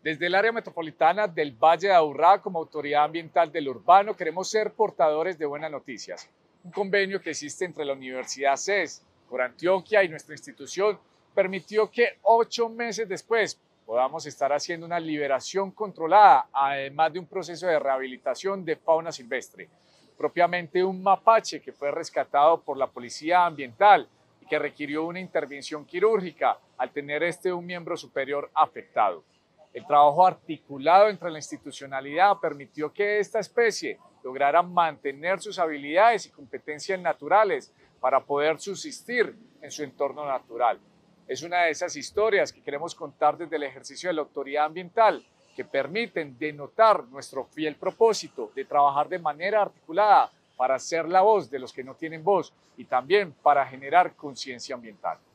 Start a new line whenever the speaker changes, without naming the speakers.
Desde el área metropolitana del Valle de Aburrá, como autoridad ambiental del urbano, queremos ser portadores de buenas noticias. Un convenio que existe entre la Universidad CES, Corantioquia y nuestra institución permitió que 8 meses después podamos estar haciendo una liberación controlada, además de un proceso de rehabilitación de fauna silvestre, propiamente un mapache que fue rescatado por la Policía Ambiental y que requirió una intervención quirúrgica al tener un miembro superior afectado. El trabajo articulado entre la institucionalidad permitió que esta especie lograra mantener sus habilidades y competencias naturales para poder subsistir en su entorno natural. Es una de esas historias que queremos contar desde el ejercicio de la autoridad ambiental que permiten denotar nuestro fiel propósito de trabajar de manera articulada para ser la voz de los que no tienen voz y también para generar conciencia ambiental.